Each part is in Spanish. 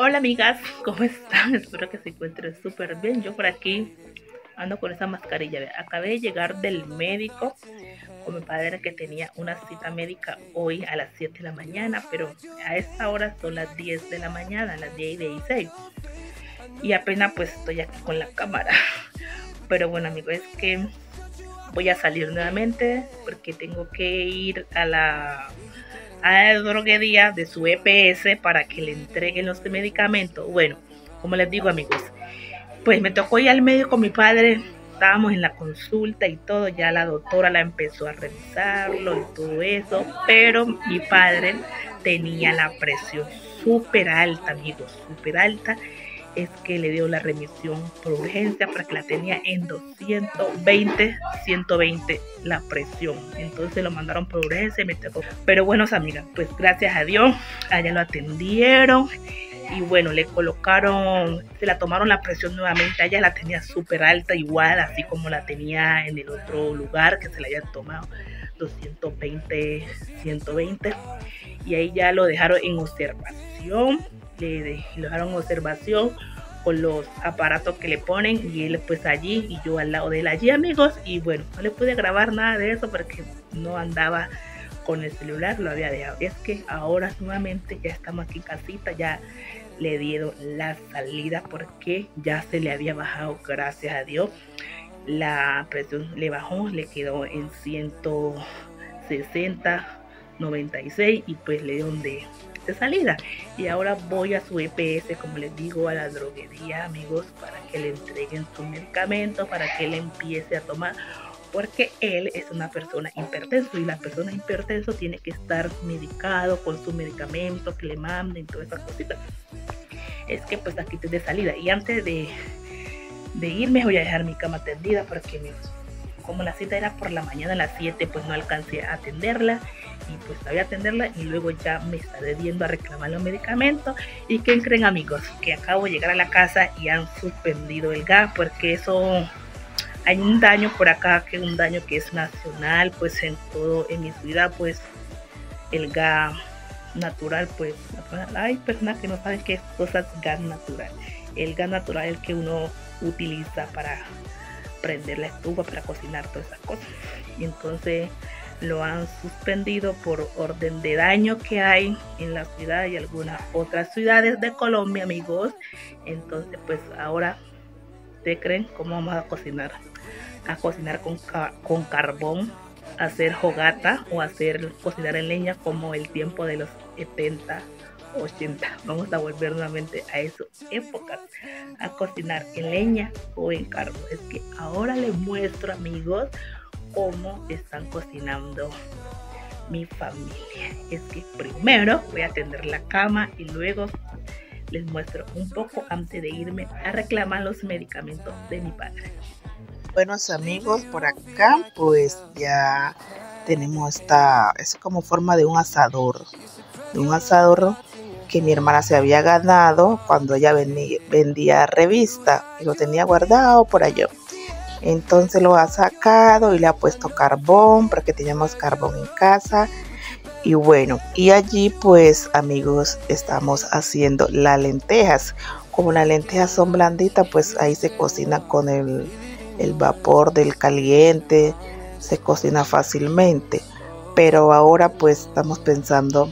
Hola amigas, ¿cómo están? Espero que se encuentren súper bien. Yo por aquí ando con esa mascarilla. Acabé de llegar del médico con mi padre que tenía una cita médica hoy a las 7 de la mañana, pero a esta hora son las 10 de la mañana, las 10:16. Y apenas pues estoy aquí con la cámara. Pero bueno amigos, es que voy a salir nuevamente porque tengo que ir a la droguería de su EPS para que le entreguen los medicamentos. Bueno, como les digo amigos, pues me tocó ir al médico con mi padre, estábamos en la consulta y todo, ya la doctora la empezó a revisarlo y todo eso, pero mi padre tenía la presión súper alta amigos, súper alta. Es que le dio la remisión por urgencia para que la tenía en 220, 120 la presión. Entonces lo mandaron por urgencia y me tocó. Pero bueno, amigas, pues gracias a Dios, allá lo atendieron. Y bueno, le colocaron, se la tomaron la presión nuevamente. Ella la tenía súper alta, igual, así como la tenía en el otro lugar que se la habían tomado, 220, 120. Y ahí ya lo dejaron en observación. Le dejaron observación con los aparatos que le ponen y él pues allí y yo al lado de él allí amigos. Y bueno, no le pude grabar nada de eso porque no andaba con el celular, lo había dejado. Es que ahora nuevamente ya estamos aquí en casita, ya le dieron la salida porque ya se le había bajado, gracias a Dios. La presión le bajó, le quedó en 160, 96 y pues le dieron de salida. Y ahora voy a su EPS, como les digo, a la droguería amigos, para que le entreguen su medicamento, para que él empiece a tomar, porque él es una persona hipertenso y la persona hipertenso tiene que estar medicado con su medicamento que le manden, todas esas cositas. Es que pues aquí estoy de salida y antes de irme voy a dejar mi cama tendida porque como la cita era por la mañana a las 7, pues no alcancé a atenderla y pues la voy a atenderla y luego ya me estaré viendo a reclamar los medicamentos. ¿Y qué creen amigos? Que acabo de llegar a la casa y han suspendido el gas porque eso hay un daño por acá, que un daño que es nacional, pues en mi ciudad pues el gas natural, pues hay personas que no saben qué cosas gas natural. El gas natural es el que uno utiliza para prender la estufa, para cocinar, todas esas cosas. Y entonces lo han suspendido por orden de daño que hay en la ciudad y algunas otras ciudades de Colombia amigos. Entonces pues ahora, ¿ustedes creen cómo vamos a cocinar? A cocinar con carbón, hacer fogata o cocinar en leña como el tiempo de los 70, 80. Vamos a volver nuevamente a esas épocas, a cocinar en leña o en carbón. Es que ahora les muestro amigos cómo están cocinando mi familia. Es que primero voy a tender la cama y luego les muestro un poco antes de irme a reclamar los medicamentos de mi padre. Buenos amigos, por acá pues ya tenemos es como forma de un asador que mi hermana se había ganado cuando ella vendía revista y lo tenía guardado por allá. Entonces lo ha sacado y le ha puesto carbón porque teníamos carbón en casa. Y bueno, y allí pues amigos estamos haciendo las lentejas. Como las lentejas son blanditas, pues ahí se cocina con el vapor del caliente, se cocina fácilmente. Pero ahora pues estamos pensando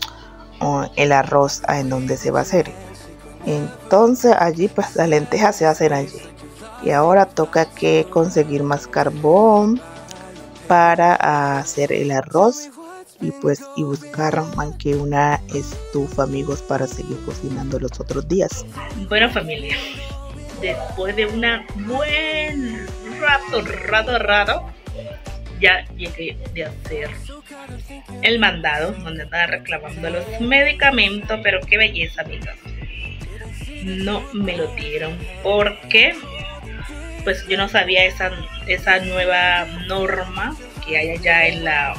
el arroz en donde se va a hacer. Entonces allí pues las lentejas se hacen allí. Y ahora toca que conseguir más carbón para hacer el arroz y pues buscar aunque una estufa amigos para seguir cocinando los otros días. Bueno familia, después de una buen rato ya llegué de hacer el mandado donde estaba reclamando los medicamentos, pero qué belleza amigas, no me lo dieron porque pues yo no sabía esa nueva norma que hay allá en la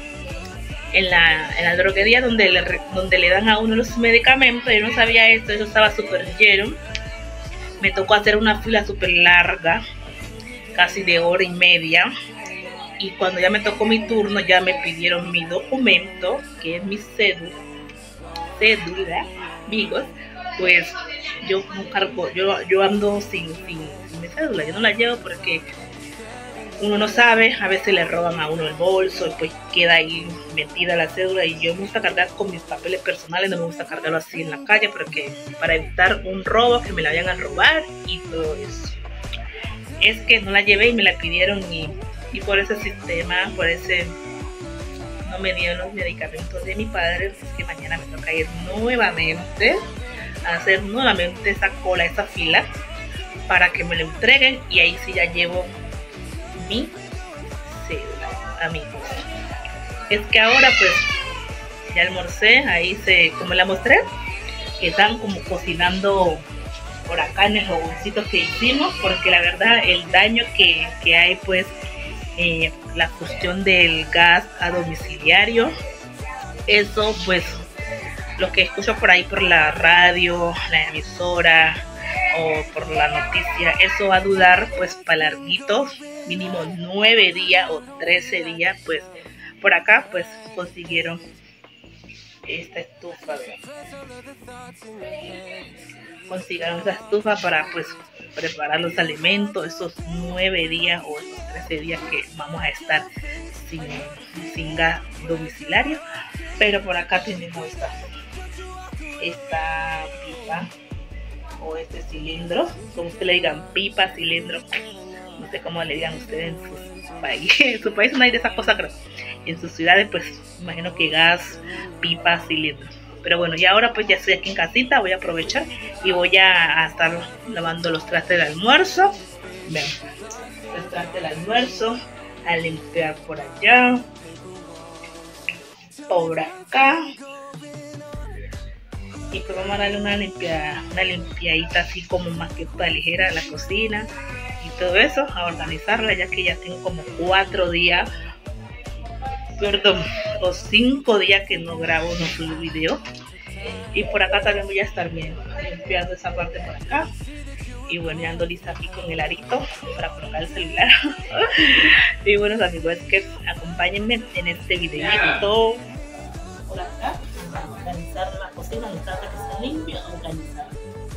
droguería donde le dan a uno los medicamentos. Yo no sabía esto, eso estaba súper lleno. Me tocó hacer una fila súper larga, casi de hora y media. Y cuando ya me tocó mi turno, ya me pidieron mi documento, que es mi cédula, amigos, pues yo no cargo, yo ando sin mi cédula, yo no la llevo porque uno no sabe, a veces le roban a uno el bolso y pues queda ahí metida la cédula, y yo me gusta cargar con mis papeles personales, no me gusta cargarlo así en la calle porque para evitar un robo, que me la vayan a robar y todo eso. Es que no la llevé y me la pidieron, y por ese sistema, por ese no me dieron los medicamentos de mi padre, es que mañana me toca ir nuevamente a hacer nuevamente esa cola, esa fila para que me lo entreguen, y ahí sí ya llevo mi cédula, amigos. Es que ahora pues ya almorcé, ahí como la mostré, que están como cocinando por acá en el fogoncito que hicimos, porque la verdad el daño que hay pues la cuestión del gas a domiciliario, eso pues lo que escucho por ahí por la radio, la emisora o por la noticia, eso va a durar pues para larguitos, mínimo 9 días o 13 días. Pues por acá pues consiguieron esta estufa, consiguieron esta estufa para pues preparar los alimentos esos 9 días o esos 13 días que vamos a estar sin gas domiciliario. Pero por acá tenemos esta pipa o este cilindro, como ustedes le digan, pipa, cilindro, no sé cómo le digan ustedes en su país. En su país no hay de esas cosas, creo. En sus ciudades pues imagino que gas, pipa, cilindro. Pero bueno, y ahora pues ya estoy aquí en casita, voy a aprovechar y voy a estar lavando los trastes del almuerzo. Vean, los trastes del almuerzo, a limpiar por allá, por acá. Y pues vamos a darle una limpiadita así como más que toda ligera a la cocina y todo eso, a organizarla, ya que ya tengo como 4 días, perdón, o 5 días que no grabo, no subo video. Y por acá también voy a estar bien limpiando esa parte por acá. Y bueno, ya ando lista aquí con el arito para colocar el celular. Y bueno, amigos, es que acompáñenme en este videito por acá, organizar la cocina, mi casa que está limpia, organizar.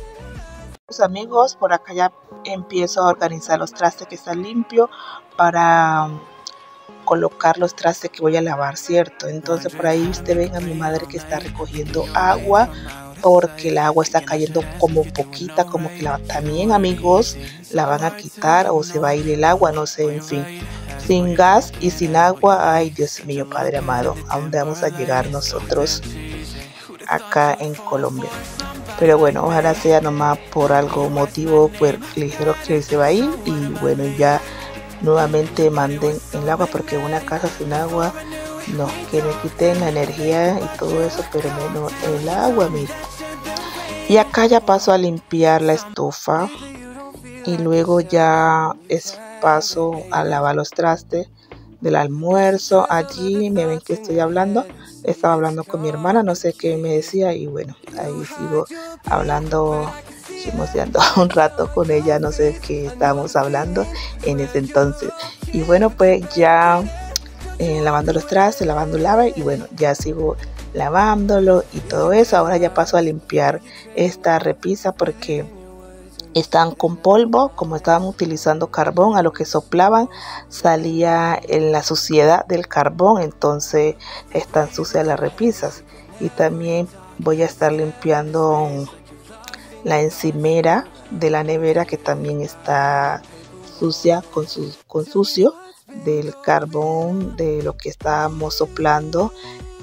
Amigos, por acá ya empiezo a organizar los trastes que están limpios para colocar los trastes que voy a lavar, ¿cierto? Entonces por ahí usted ven a mi madre que está recogiendo agua, porque el agua está cayendo como poquita, como que también, amigos, la van a quitar o se va a ir el agua, no sé, en fin. Sin gas y sin agua, ay Dios mío, Padre amado, ¿a dónde vamos a llegar nosotros acá en Colombia? Pero bueno, ojalá sea nomás por algo motivo, pues ligero que se va a ir, y bueno, ya nuevamente manden el agua, porque una casa sin agua, no, que me quiten la energía y todo eso, pero menos el agua, mira. Y acá ya paso a limpiar la estufa, y luego ya paso a lavar los trastes del almuerzo. Allí me ven que estoy hablando, estaba hablando con mi hermana, no sé qué me decía, y bueno, ahí sigo hablando, chismoseando un rato con ella, no sé qué estábamos hablando en ese entonces. Y bueno, pues ya lavando los trastes, lavando lava, y bueno, ya sigo lavándolo y todo eso. Ahora ya paso a limpiar esta repisa porque están con polvo, como estaban utilizando carbón, a lo que soplaban salía en la suciedad del carbón, entonces están sucias las repisas. Y también voy a estar limpiando la encimera de la nevera, que también está sucia con sucio del carbón de lo que estábamos soplando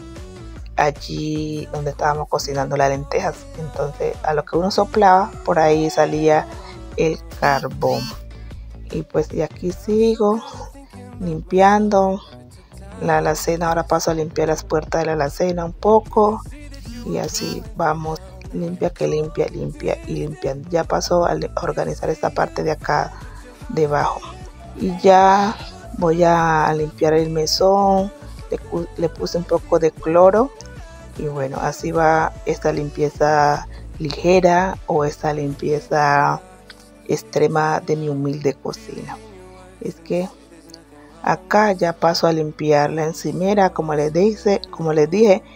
allí donde estábamos cocinando las lentejas. Entonces a lo que uno soplaba, por ahí salía el carbón. Y pues de aquí sigo limpiando la alacena. Ahora paso a limpiar las puertas de la alacena un poco, y así vamos, limpia que limpia, limpia y limpiando. Ya paso a organizar esta parte de acá debajo, y ya voy a limpiar el mesón. Le puse un poco de cloro, y bueno, así va esta limpieza ligera o esta limpieza extrema de mi humilde cocina. Es que acá ya paso a limpiar la encimera, como les dije,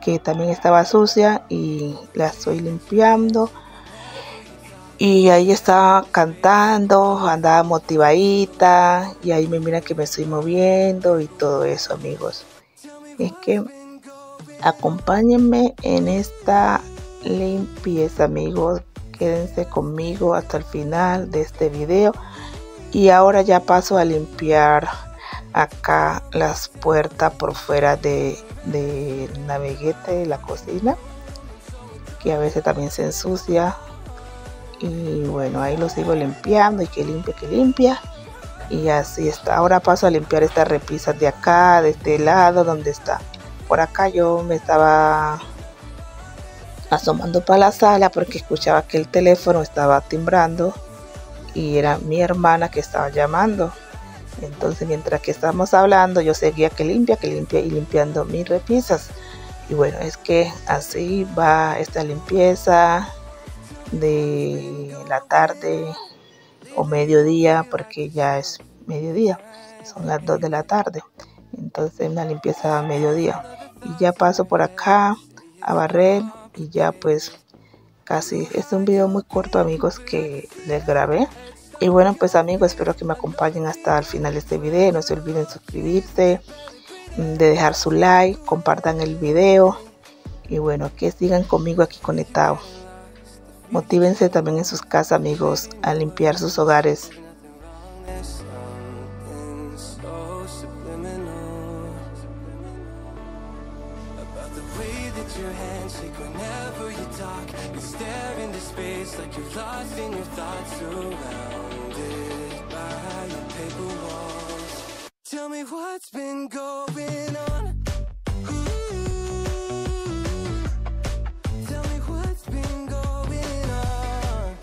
que también estaba sucia y la estoy limpiando. Y ahí estaba cantando, andaba motivadita y ahí me mira que me estoy moviendo y todo eso, amigos. Es que acompáñenme en esta limpieza, amigos. Quédense conmigo hasta el final de este video. Y ahora ya paso a limpiar acá las puertas por fuera de naveguete de la cocina, que a veces también se ensucia. Y bueno, ahí lo sigo limpiando y que limpia. Y así está. Ahora paso a limpiar estas repisas de acá, de este lado donde está. Por acá yo me estaba asomando para la sala porque escuchaba que el teléfono estaba timbrando y era mi hermana que estaba llamando. Entonces mientras que estábamos hablando yo seguía que limpia y limpiando mis repisas. Y bueno, es que así va esta limpieza de la tarde o mediodía, porque ya es mediodía, son las 2 de la tarde. Entonces una limpieza a mediodía y ya paso por acá a barrer y ya pues casi. Es un video muy corto, amigos, que les grabé. Y bueno, pues amigos, espero que me acompañen hasta el final de este video. No se olviden suscribirse, de dejar su like, compartan el video y bueno, que sigan conmigo aquí conectados. Motívense también en sus casas, amigos, a limpiar sus hogares. Tell me what's been going on. Tell me what's been going on.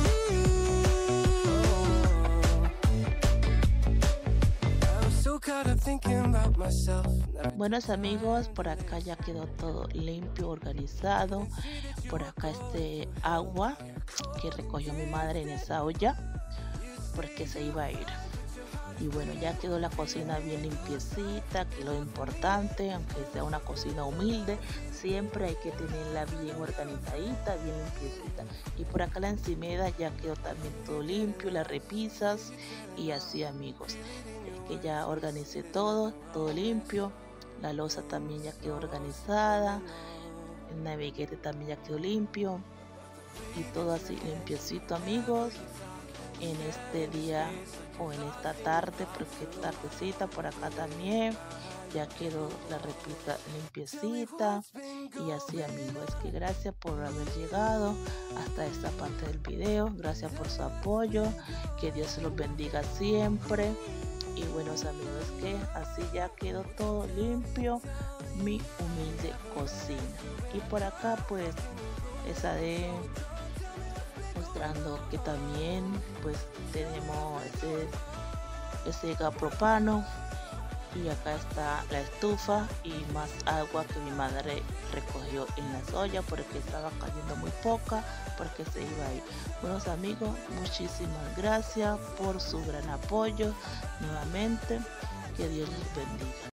I was so caught up thinking about myself. Buenos amigos, por acá ya quedó todo limpio, organizado. Por acá este agua que recogió mi madre en esa olla porque se iba a ir. Y bueno, ya quedó la cocina bien limpiecita, que es lo importante, aunque sea una cocina humilde, siempre hay que tenerla bien organizadita, bien limpiecita. Y por acá la encimera ya quedó también todo limpio, las repisas y así, amigos. Es que ya organicé todo limpio, la loza también ya quedó organizada, el naveguete también ya quedó limpio y todo así limpiecito, amigos. En este día o en esta tarde, porque tardecita por acá también ya quedó la repisa limpiecita y así, amigos. Es que gracias por haber llegado hasta esta parte del video, gracias por su apoyo, que Dios se los bendiga siempre. Y buenos amigos, que así ya quedó todo limpio, mi humilde cocina. Y por acá pues esa de mostrando que también pues tenemos ese gas propano y acá está la estufa y más agua que mi madre recogió en las ollas porque estaba cayendo muy poca porque se iba a ir. Buenos amigos, muchísimas gracias por su gran apoyo nuevamente, que Dios les bendiga.